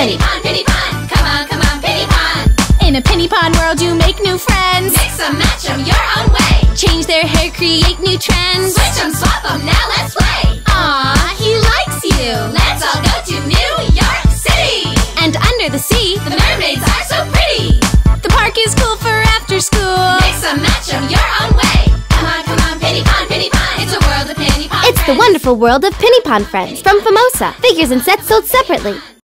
Pinypon, Pinypon, come on, Pinypon. In a Pinypon world you make new friends. Mix 'em, match 'em your own way. Change their hair, create new trends. Switch 'em, swap 'em, now let's play. Aw, he likes you. Let's all go to New York City. And under the sea, The mermaids are so pretty. the park is cool for after school. Mix 'em, match 'em your own way. Come on, Pinypon, Pinypon. It's a world of Pinypon It's the friends. wonderful world of Pinypon friends from Famosa. Figures and sets sold separately.